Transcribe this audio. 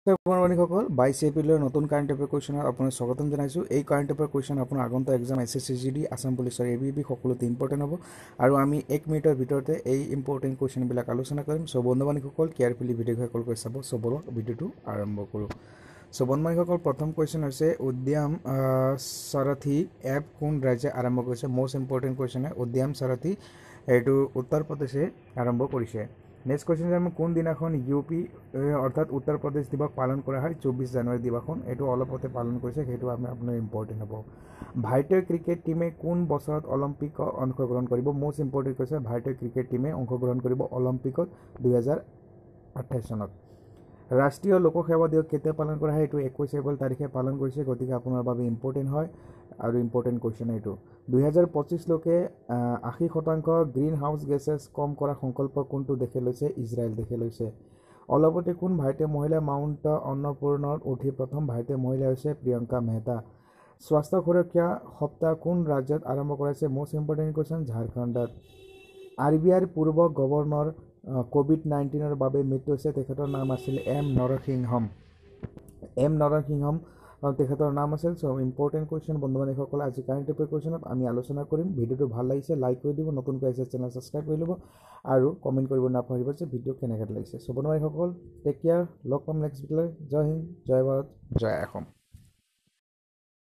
বন্ধুসকল 22 এপ্ৰিলৰ নতুন কাৰেণ্ট এফেয়াৰ কুৱেশ্যনত আপোনাক স্বাগতম জনাইছোঁ। এই কাৰেণ্ট এফেয়াৰ কুৱেশ্যন আপোনাৰ আগন্তুক এক্সাম SSCGD আসাম পুলিচৰ ABB সকলোতে ইম্পৰ্টেণ্ট হ'ব আৰু আমি 1 মিনিটৰ ভিতৰতে এই ইম্পৰ্টেণ্ট কুৱেশ্যনবিলাক আলোচনা কৰিম। সো বন্ধুসকল কেয়াৰফুলি ভিডিঅ'টো সকলো কৰি চাব। সো বলক ভিডিঅ'টো আৰম্ভ কৰোঁ। সো বন্ধুসকল প্ৰথম কুৱেশ্যন হৈছে উদ্যাম সাৰথী এপ কোন ৰাজ্যে আৰম্ভ কৰিছে? মোষ্ট ইম্পৰ্টেণ্ট কুৱেশ্যন হয়। উদ্যাম সাৰথী এইটো উত্তৰ প্ৰদেশে আৰম্ভ কৰিছে। নেক্সট কুৱেশ্যন আমি কোন দিনাখন UP অৰ্থাৎ উত্তৰ প্ৰদেশ দিৱস পালন কৰা হয়? 24 জানুৱাৰী দিনাখন। এইটো অলপতে পালন কৰিছে, সেইটো আপোনাৰ ইম্পৰ্টেণ্ট হ'ব। ভাৰতীয় ক্ৰিকেট টীমে কোন বছৰত অলিম্পিকত অংশগ্ৰহণ কৰিব? মোষ্ট ইম্পৰ্টেণ্ট কৈছে ভাৰতীয় ক্ৰিকেট টীমে অংশগ্ৰহণ কৰিব অলিম্পিকত 2028 চনত। ৰাষ্ট্ৰীয় লোকসেৱা দিৱস কেতিয়া পালন কৰা হয়? এইটো 21 এপ্ৰিল তাৰিখে পালন কৰিছে, গতিকে আপোনাৰ বাবে ইম্পৰ্টেণ্ট হয় আৰু ইম্পৰ্টেণ্ট কুৱেশ্যন এইটো। 2025 লৈকে 80% গ্ৰীণ হাউচ গেছেছ কম কৰাৰ সংকল্প কোনটো দেশে লৈছে? ইজৰাইল দেশে লৈছে। অলপতে কোন ভাৰতীয় মহিলা মাউণ্ট অন্নপূৰ্ণত উঠি প্ৰথম ভাৰতীয় মহিলা হৈছে প্ৰিয়ংকা মেহতা। স্বাস্থ্য সুৰক্ষা সপ্তাহ কোন ৰাজ্যত আৰম্ভ কৰাইছে? মোষ্ট ইম্পৰ্টেণ্ট কুৱেশ্যন ঝাৰখণ্ডত। RBIৰ পূৰ্ব গভৰ্ণৰ COVID-19 বাবে মৃত্যু হৈছে, তেখেতৰ নাম আছিল M নৰসিংহম তেখেতৰ নাম আছিল। চ' ইম্পৰ্টেণ্ট কুৱেশ্যন বন্ধুসকল আজি কাৰেণ্ট এফেয়াৰ কুৱেশ্যনত আমি আলোচনা কৰিম। ভিডিঅ'টো ভাল লাগিছে লাইক কৰি দিব, নতুনকৈ আহিছে চেনেল ছাবস্ক্ৰাইব কৰি ল'ব আৰু কমেণ্ট কৰিব নাপাহৰিব যে ভিডিঅ' কেনেকৈ লাগিছে। চ' বন্ধুসকল টেক কেয়াৰ, লগ পাম নেক্সট ভিডিঅ'লৈ। জয় হিন্দ, জয় ভাৰত, জয় অসম।